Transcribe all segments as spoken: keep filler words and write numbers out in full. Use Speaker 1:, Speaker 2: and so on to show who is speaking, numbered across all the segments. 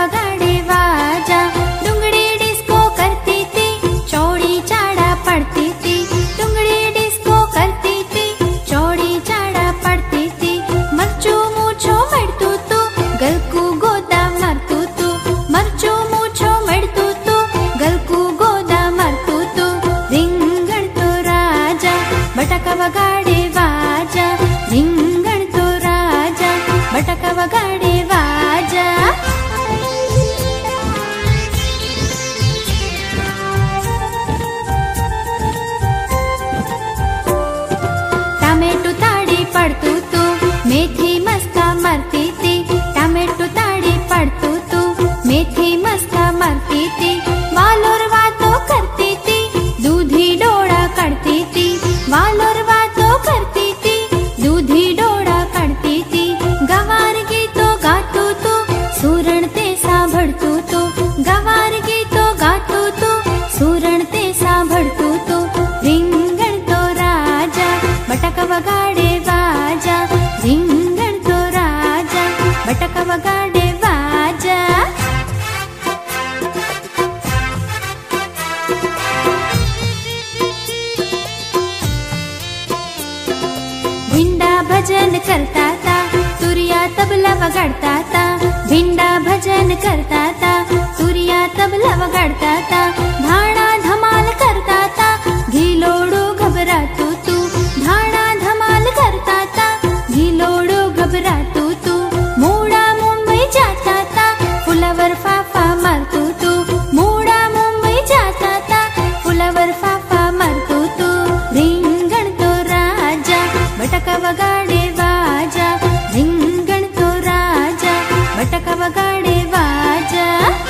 Speaker 1: वगाड़े वाजा। डुंगड़ी डिस्को करती थी, चौड़ी चाड़ा पड़ती थी। डुंगड़ी डिस्को करती थी, चौड़ी चाड़ा पड़ती थी। मरचू मूछो मड़तू तू, गलकू गोदा मरतू तू। मरचू मूछो मड़तू तू, गलकू गोदा मरतू तू। रिंगण तो राजा बटका वगाड़े वाजा। रिंगण तो राजा बटका वगाड़े वाजा। टामेटू ताड़ी पड़तू तू, मेथी मस्का मरती थी। टामेटू ताड़ी पड़तू तू, मेथी मस्का मरती थी। वालोर वातो करती थी, दूधी डोड़ा कड़ती थी। वालोर वातो करती थी, दूधी डोड़ा कड़ती थी। गवार गीतो गातू तू, सूरण ते सांभळतू तू। गवार गीतो गातू तू, सूरण ते सांभळतू तू। रिंगण तो राजा बटका वगाड़े वाजा। रिंगण तो राजा बटका वगाड़े वाजा। भिंडा भजन करता था, तुरिया तबला वगाड़ता था। भिंडा भजन करता था, तुरिया तबला वगाड़ता था। भाणा धमाल करता था, घिलोड़ो घबरातू तू। भाणा धमाल करता था, घिलोड़ो घबरातू तू। मूड़ा मुंबई जाता था, फुलावर फाफा मारतू तू। मूड़ा मुंबई जाता था, फुलावर फाफा मारतू तू। रिंगण तो राजा बटका वगाड़े वाजा। रिंगण तो राजा बटका वगाड़े वाजा।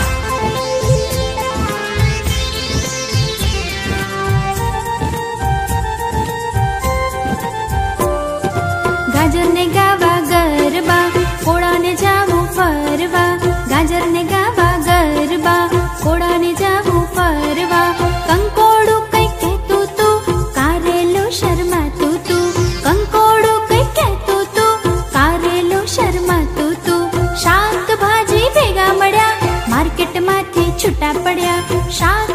Speaker 1: गाजर ने गावा गरबा, कोड़ा ने जावू फरवा। गाजर ने गावा गरबा, कोड़ा ने जावू फरवा। कंकोड़ू कई कहतू तू, कारेलो शर्मातू तू। कंकोड़ू कई कहतू तू, कारेलो शर्मातू तू। शाक भाजी भेगा मळ्या, मार्केट माथी छूटा पड्या। शाक